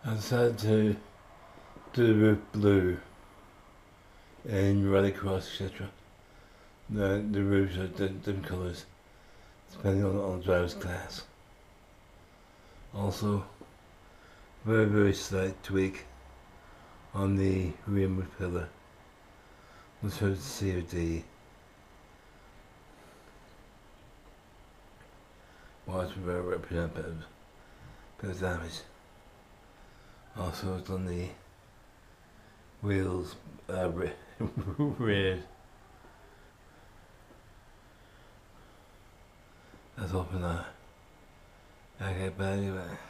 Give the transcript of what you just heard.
I decided to do the roof blue in red cross, etc. The roofs are different colours depending on the driver's class. Also, very slight tweak on the rear pillar. Let's show the COD. Well, it's very representative, bit of damage. Also, it's on the wheels, rear. That's all for now. Okay, bye.